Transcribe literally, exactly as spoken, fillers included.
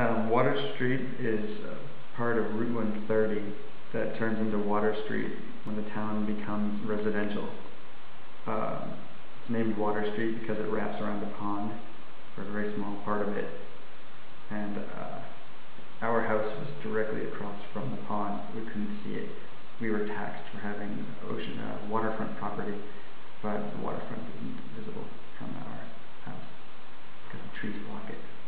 Um, Water Street is uh, part of Route one thirty that turns into Water Street when the town becomes residential. Um, it's named Water Street because it wraps around a pond for a very small part of it. And uh, our house was directly across from the pond. We couldn't see it. We were taxed for having ocean uh, waterfront property, but the waterfront isn't visible from our house because the trees block it.